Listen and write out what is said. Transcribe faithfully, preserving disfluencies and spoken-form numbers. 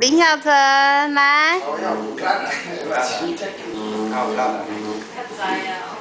林小晨来。 我要不干了，我要吃这个。好，好。